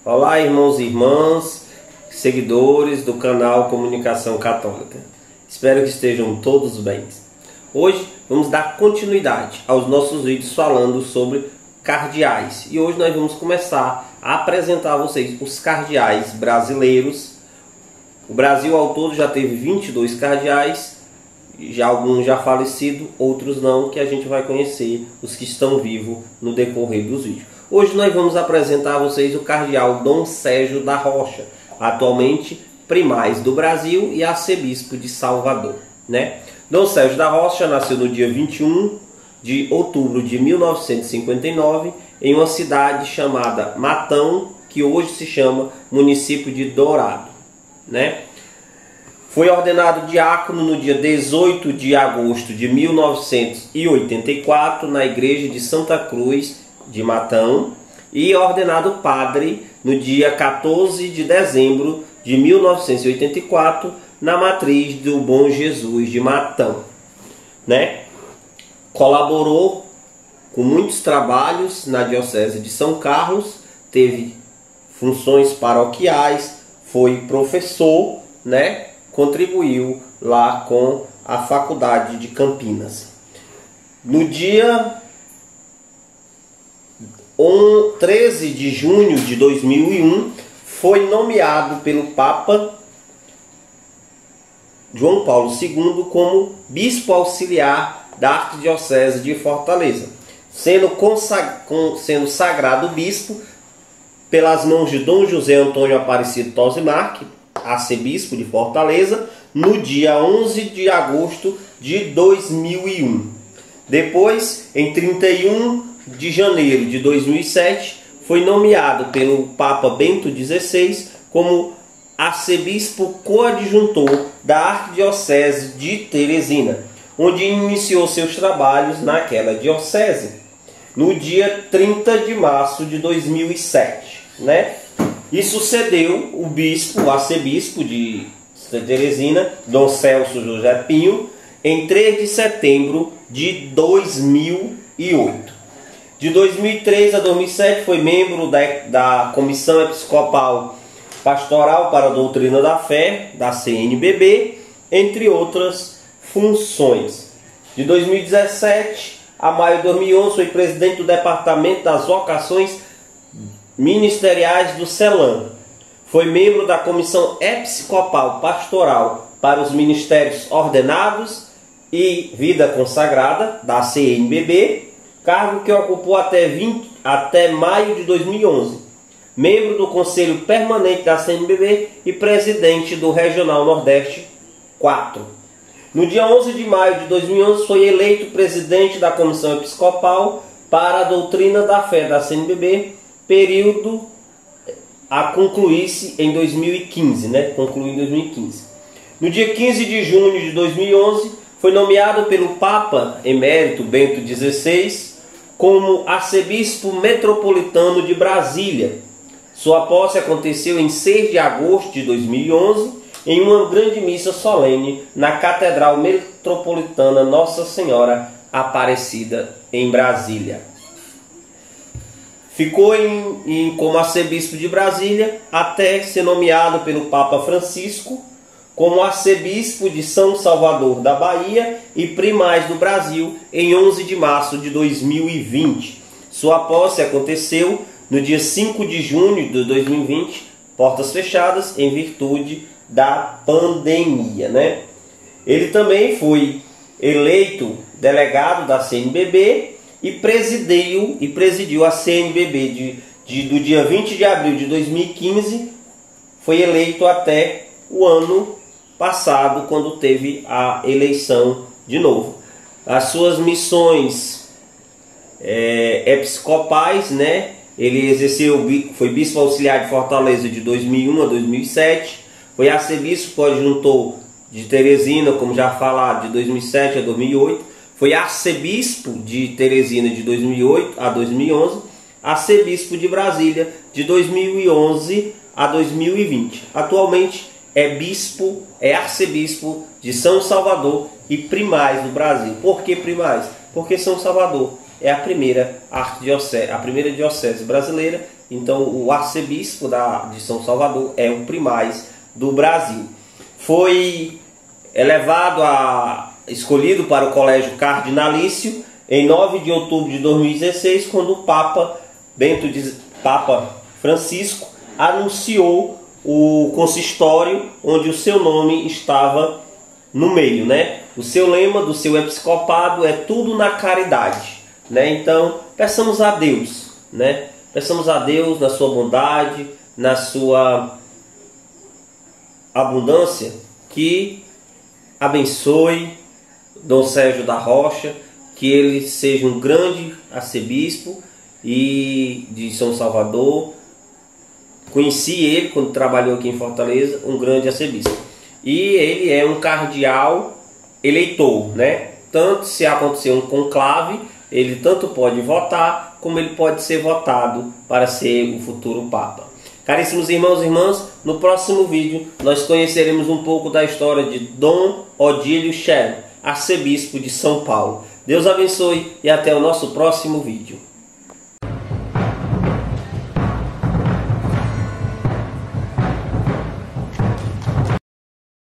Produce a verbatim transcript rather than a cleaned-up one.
Olá, irmãos e irmãs, seguidores do canal Comunicação Católica. Espero que estejam todos bem. Hoje vamos dar continuidade aos nossos vídeos falando sobre cardeais. E hoje nós vamos começar a apresentar a vocês os cardeais brasileiros. O Brasil ao todo já teve vinte e dois cardeais, já alguns já falecidos, outros não, que a gente vai conhecer os que estão vivos no decorrer dos vídeos. Hoje nós vamos apresentar a vocês o cardeal Dom Sérgio da Rocha, atualmente primaz do Brasil e arcebispo de Salvador, né? Dom Sérgio da Rocha nasceu no dia vinte e um de outubro de mil novecentos e cinquenta e nove em uma cidade chamada Matão, que hoje se chama município de Dourado, né? Foi ordenado diácono no dia dezoito de agosto de mil novecentos e oitenta e quatro na igreja de Santa Cruz de Matão e ordenado padre no dia quatorze de dezembro de mil novecentos e oitenta e quatro na matriz do Bom Jesus de Matão, né? Colaborou com muitos trabalhos na diocese de São Carlos, teve funções paroquiais, foi professor, né? Contribuiu lá com a Faculdade de Campinas. No dia treze de junho de dois mil e um, foi nomeado pelo Papa João Paulo segundo como bispo auxiliar da Arquidiocese de Fortaleza, sendo, sendo sagrado bispo pelas mãos de Dom José Antônio Aparecido Tosimarque, arcebispo de Fortaleza, no dia onze de agosto de dois mil e um. Depois, em trinta e um de janeiro de dois mil e sete, foi nomeado pelo Papa Bento dezesseis como arcebispo coadjuntor da Arquidiocese de Teresina, onde iniciou seus trabalhos naquela diocese no dia trinta de março de dois mil e sete, né? E sucedeu o bispo, o arcebispo de Teresina, Dom Celso José Pinho, em três de setembro de dois mil e oito. De dois mil e três a dois mil e sete foi membro da, da Comissão Episcopal Pastoral para a Doutrina da Fé, da C N B B, entre outras funções. De dois mil e dezessete a maio de dois mil e onze foi presidente do Departamento das Vocações Ministeriais do CELAM. Foi membro da Comissão Episcopal Pastoral para os Ministérios Ordenados e Vida Consagrada, da C N B B, cargo que ocupou até, vinte, até maio de dois mil e onze. Membro do Conselho Permanente da C N B B e presidente do Regional Nordeste quatro. No dia onze de maio de dois mil e onze foi eleito presidente da Comissão Episcopal para a Doutrina da Fé da C N B B, período a concluir-se em dois mil e quinze, né? Concluiu em dois mil e quinze. No dia quinze de junho de dois mil e onze, foi nomeado pelo Papa Emérito Bento dezesseis como arcebispo metropolitano de Brasília. Sua posse aconteceu em seis de agosto de dois mil e onze, em uma grande missa solene na Catedral Metropolitana Nossa Senhora Aparecida, em Brasília. Ficou em, em, como arcebispo de Brasília até ser nomeado pelo Papa Francisco como arcebispo de São Salvador da Bahia e primaz do Brasil em onze de março de dois mil e vinte. Sua posse aconteceu no dia cinco de junho de dois mil e vinte, portas fechadas em virtude da pandemia, né? Ele também foi eleito delegado da C N B B e presidiu, e presidiu a C N B B de, de, do dia vinte de abril de dois mil e quinze, foi eleito até o ano passado, quando teve a eleição de novo. As suas missões é, episcopais, né? Ele exerceu, foi bispo auxiliar de Fortaleza de dois mil e um a dois mil e sete, foi arcebispo coadjuntor de Teresina, como já falado, de dois mil e sete a dois mil e oito, foi arcebispo de Teresina de dois mil e oito a dois mil e onze, arcebispo de Brasília de dois mil e onze a dois mil e vinte. Atualmente é bispo, é arcebispo de São Salvador e primaz do Brasil. Por que primaz? Porque São Salvador é a primeira arquidiocese, a primeira diocese brasileira Então o arcebispo da, de São Salvador é o primaz do Brasil. Foi elevado a escolhido para o colégio cardinalício em nove de outubro de dois mil e dezesseis, quando o Papa Bento de, Papa Francisco anunciou o consistório, onde o seu nome estava no meio, né? O seu lema do seu episcopado é tudo na caridade, né? Então, peçamos a Deus, né? Peçamos a Deus na sua bondade, na sua abundância, que abençoe Dom Sérgio da Rocha, que ele seja um grande arcebispo e de São Salvador. Conheci ele quando trabalhou aqui em Fortaleza, um grande arcebispo. E ele é um cardeal eleitor, né? Tanto se acontecer um conclave, ele tanto pode votar, como ele pode ser votado para ser o futuro Papa. Caríssimos irmãos e irmãs, no próximo vídeo nós conheceremos um pouco da história de Dom Odílio Scherrer, arcebispo de São Paulo. Deus abençoe e até o nosso próximo vídeo.